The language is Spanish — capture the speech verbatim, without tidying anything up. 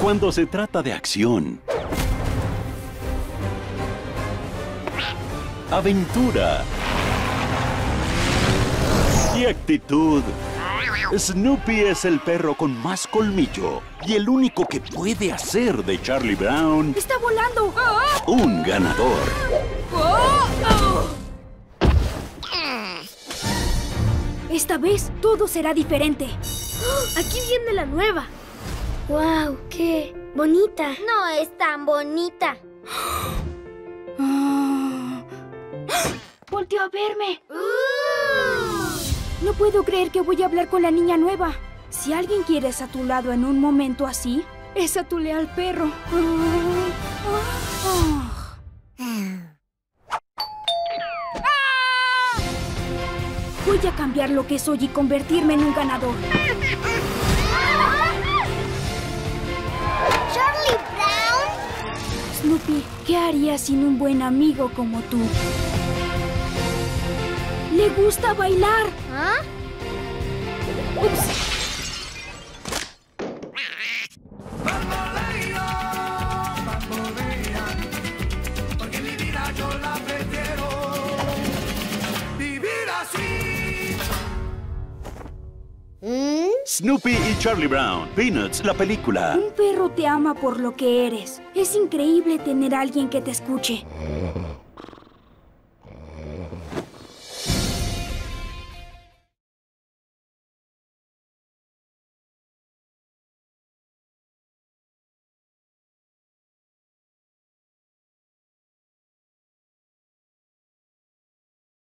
Cuando se trata de acción, aventura y actitud, Snoopy es el perro con más colmillo y el único que puede hacer de Charlie Brown ¡Está volando! un ganador. Esta vez todo será diferente. Aquí viene la nueva. ¡Wow! ¡Qué bonita! No es tan bonita. ¡Volteó a verme! No puedo creer que voy a hablar con la niña nueva. Si alguien quieres a tu lado en un momento así, es a tu leal perro. Voy a cambiar lo que soy y convertirme en un ganador. ¡Charlie Brown! Snoopy, ¿qué harías sin un buen amigo como tú? ¡Le gusta bailar! ¿Ah? ¡Ups! Porque mi vida yo la prefiero vivir así. ¿Mm? Snoopy y Charlie Brown, Peanuts, la película. Un perro te ama por lo que eres. Es increíble tener a alguien que te escuche.